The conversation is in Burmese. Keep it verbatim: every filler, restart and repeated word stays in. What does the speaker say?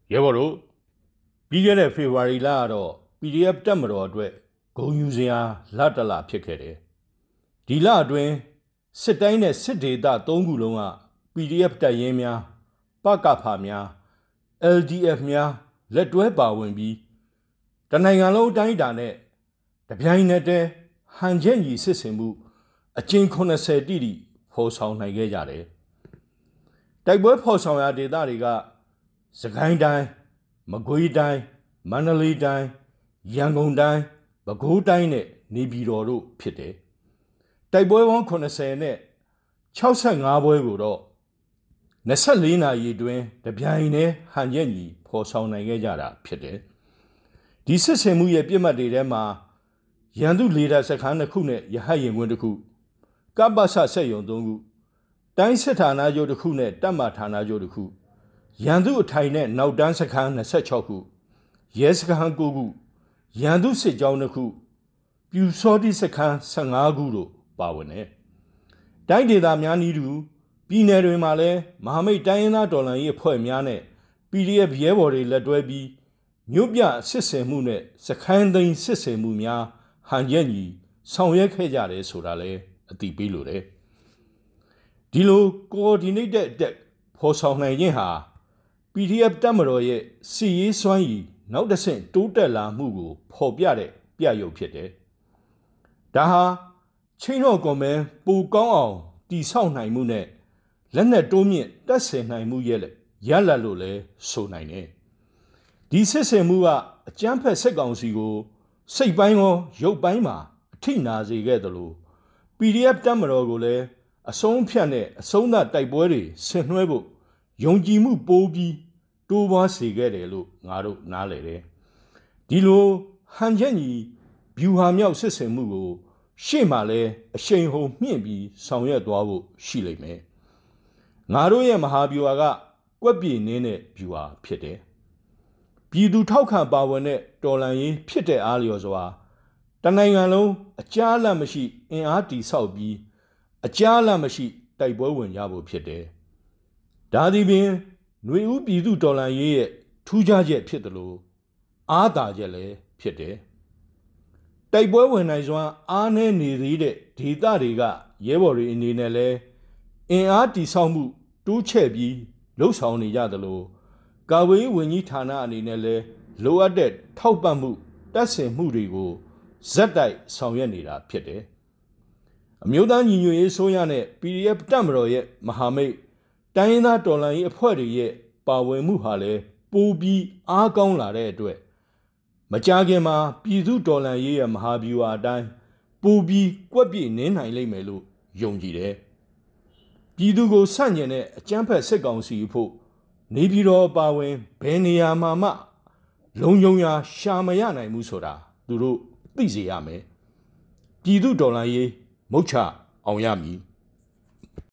ရဲဘော်တို့ပြီးခဲ့တဲ့ဖေဖော်ဝါရီလကတော့ ပီဒီအက်ဖ် တက်မတော်အတွက်ဂုဏ်ယူစရာလတလဖြစ်ခဲ့တယ်။ဒီလအတွင်းစစ်တိုင်းနဲ့စစ်ဒေသသုံးခုလုံးက ပီဒီအက်ဖ် တပ်ရင်းများပကဖများ အယ်ဒီအက်ဖ် များလက်တွဲပါဝင်ပြီးတနိုင်ငံလုံးအတိုင်းအတာနဲ့တပြိုင်နက်တည်းဟန်ချက်ညီစစ်ဆင်မှုအကျဉ်း၇၀တိတိဖော်ဆောင်နိုင်ခဲ့ကြတယ်။တိုက်ပွဲဖော်ဆောင်ရာဒေသတွေကစကိုင်းတိုင်းမကွေးတိုင်းမန္တလေးတိုင်းရန်ကုန်တိုင်းပဲခူးတိုင်းနဲ့နေပြည်တော်တို့ဖြစ်တယ်။တိုက်ပွဲပေါင်း၇၀နဲ့၆၅ပွဲကိုတော့၂၄နာရီအတွင်းတပြိုင်တည်းဟန်ချက်ညီဖော်ဆောင်နိုင်ခဲ့ကြတာဖြစ်တယ်။ဒီစစ်ဆင်မှုရဲ့ပြစ်မှတ်တွေထဲမှာရန်သူလေတပ်စခန်းတစ်ခုနဲ့ရဟတ်ယာဉ်ကွင်းတစ်ခုကပ္ပစစက်ရုံသုံးခုတိုင်းစစ်ဌာနချုပ်တစ်ခုနဲ့တပ်မဌာနချုပ်တစ်ခုရန်သူအထိုင်နဲ့နောက်တန်းစခန်း၂၆ခုရဲစခန်း၉ခုရန်သူစစ်ကြောင်းတစ်ခုပြူစောတိစခန်း၁၅ခုတို့ပါဝင်တယ်။တိုင်းဒေသများနည်းတူပြည်နယ်တွေမှာလည်းမဟာမိတ်တိုင်းရင်းသားတော်လှန်ရေးအဖွဲ့များနဲ့ ပီဒီအက်ဖ် ရဲဘော်တွေလက်တွဲပြီးမြို့ပြစစ်ဆင်မှုနဲ့စခန်းသိမ်းစစ်ဆင်မှုများဟန်ချက်ညီဆောင်ရွက်ခဲ့ကြတယ်ဆိုတာလည်းအသိပေးလိုတယ်။ဒီလို coordinated attack ဖော်ဆောင်နိုင်ခြင်းဟာ ပီဒီအက်ဖ် တပ်မတော်ရဲ့စစ်ရေးစွမ်းရည်နောက်တစ်ဆင့်တိုးတက်လာမှုကိုဖော်ပြတဲ့ပြရုပ်ဖြစ်တယ်။ဒါဟာချင်းတော့ကွန်မဲပိုကောင်းအောင်တည်ဆောက်နိုင်မှုနဲ့လက်နက်တိုးမြင့်တက်ဆင်နိုင်မှုရဲ့ရလဒ်လို့လည်းဆိုနိုင်တယ်။ဒီစစ်ဆင်မှုကအကြမ်းဖက်စစ်ကောင်စီကိုစိတ်ပိုင်းရောရုပ်ပိုင်းမှာအထိနာစေခဲ့သလို ပီဒီအက်ဖ် တပ်မတော်ကိုလည်းအဆုံးဖြတ်နဲ့အဆုံးသတ်တိုက်ပွဲတွေဆင်နွှဲဖို့ယုံကြည်မှုပိုးပြီးတိုးပွားစေခဲ့တယ်လို့ငါတို့နားလည်တယ်။ဒီလိုဟန်ချက်ညီဗျူဟာမြောက်စစ်ဆင်မှုကိုရှေ့မှာလဲအရှိန်ဟုန်မြင့်ပြီးဆောင်ရွက်သွားဖို့ရှိလိမ့်မယ်။ငါတို့ရဲ့မဟာဗျူဟာကကွက်ပြေနင်းတဲ့ဗျူဟာဖြစ်တယ်။ပြည်သူထောက်ခံပါဝင်တဲ့တော်လှန်ရေးဖြစ်တဲ့အားလျော်စွာတနိုင်ငံလုံးအကြားအလတ်မရှိအင်အားတီဆောက်ပြီးအကြားအလတ်မရှိတိုက်ပွဲဝင်ကြဖို့ဖြစ်တယ်။ဒါသည်ပင်ຫນွေဦးပြည်သူတော်လှန်ရေးရဲ့ထူးခြားချက်ဖြစ်တယ်လို့အားသာချက်လည်းဖြစ်တယ်။တိုက်ပွဲဝင်နိုင်စွမ်းအားနည်းနေသေးတဲ့ဒေသတွေကရဲဘော်တွေအနေနဲ့လည်းအင်အားတီဆောက်မှုတိုးချဲ့ပြီးလှုပ်ဆောင်နေကြသလိုကာကွယ်ရေးဝန်ကြီးဌာနအနေနဲ့လည်းလိုအပ်တဲ့ထောက်ပံ့မှုတပ်ဆင်မှုတွေကိုဇက်တိုက်ဆောင်ရွက်နေတာဖြစ်တယ်။အမျိုးသားညီညွတ်ရေးအစိုးရနဲ့ ပီဒီအက်ဖ် တပ်မတော်ရဲ့မဟာမိတ်တိုင်းရင်းသားတော်လှန်ရေးအဖွဲ့တွေရဲ့ပါဝင်မှုဟာလည်းပိုပြီးအားကောင်းလာတဲ့အတွက်မကြာခင်မှာပြည်သူတော်လှန်ရေးရဲ့မဟာဗျူဟာအတိုင်းပိုပြီးကွက်ပြေနင်းနိုင်လိမ့်မယ်လို့ယုံကြည်တယ်။ပြည်သူကိုဆန့်ကျင်တဲ့အကြမ်းဖက်စစ်ကောင်စီအဖို့နေပြည်တော်အပါဝင်ဘယ်နေရာမှာမှလုံခြုံရာရှာမရနိုင်ဘူးဆိုတာသူတို့သိစေရမယ်။ပြည်သူတော်လှန်ရေးမုတ်ချအောင်ရမည်